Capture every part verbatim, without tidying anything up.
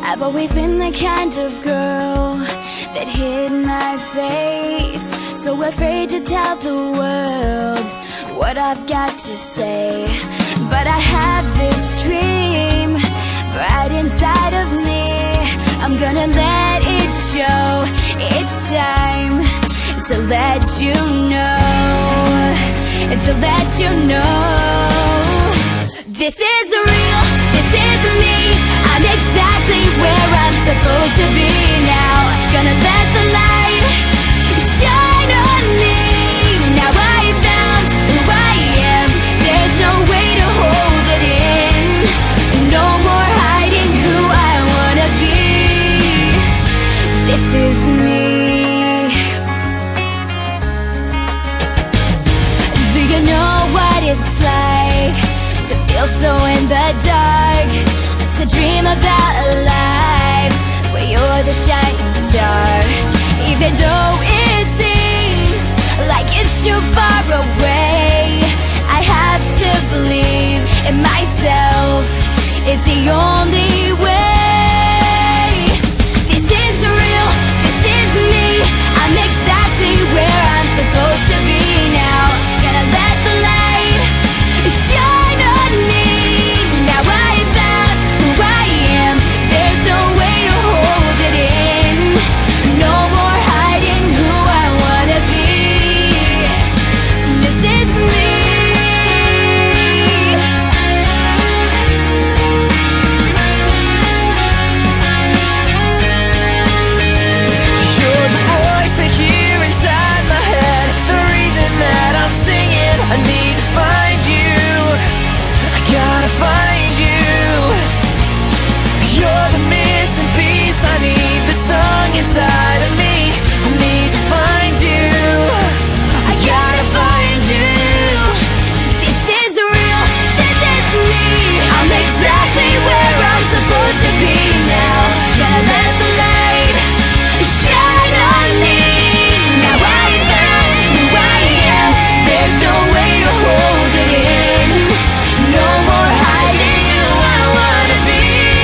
I've always been the kind of girl that hid my face, so afraid to tell the world what I've got to say. But I have this dream right inside of me. I'm gonna let it show. It's time to let you know, and to let you know, this is real, this is me. I'm exactly where I'm supposed to be now. Gonna let the light shine on me. Now I found who I am. There's no way to hold it in. No more hiding who I wanna be. This is me. Do you know what it's like to feel so in the dark? To dream about a life where you're the shining star. Even though it seems like it's too far away, I have to believe in myself. It's the only way. This is real, this is me. I'm exactly where I'm supposed to be now. Gonna let the light shine on me. Now I found who I am. There's no way to hold it in. No more hiding who I wanna be. This is me. You're the voice I hear inside my head, the reason that I'm singing. I need to find you, I gotta find you. You're the missing piece, I need the song inside of me. I need to find you, I gotta find you. This is real, this is me. I'm exactly where I'm supposed to be now. Gonna let the light shine on me. Now I found who I am. There's no way to hold it in. No more hiding who I wanna be.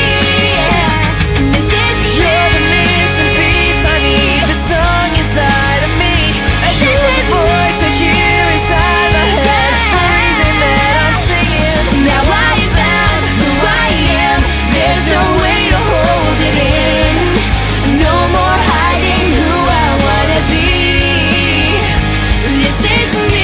This is You're the missing piece, I need the song inside of me. You're the voice I hear inside my head, the reason that I'm singing. Now I found who I am. There's no way to hold it in. No more hiding who I wanna be. This is me.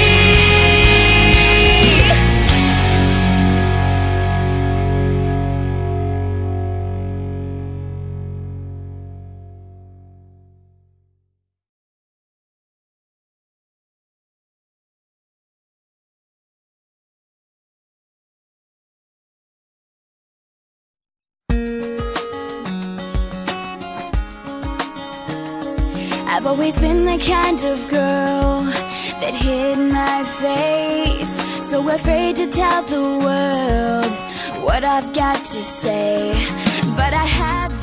I've always been the kind of girl that hid my face, so afraid to tell the world what I've got to say. But I have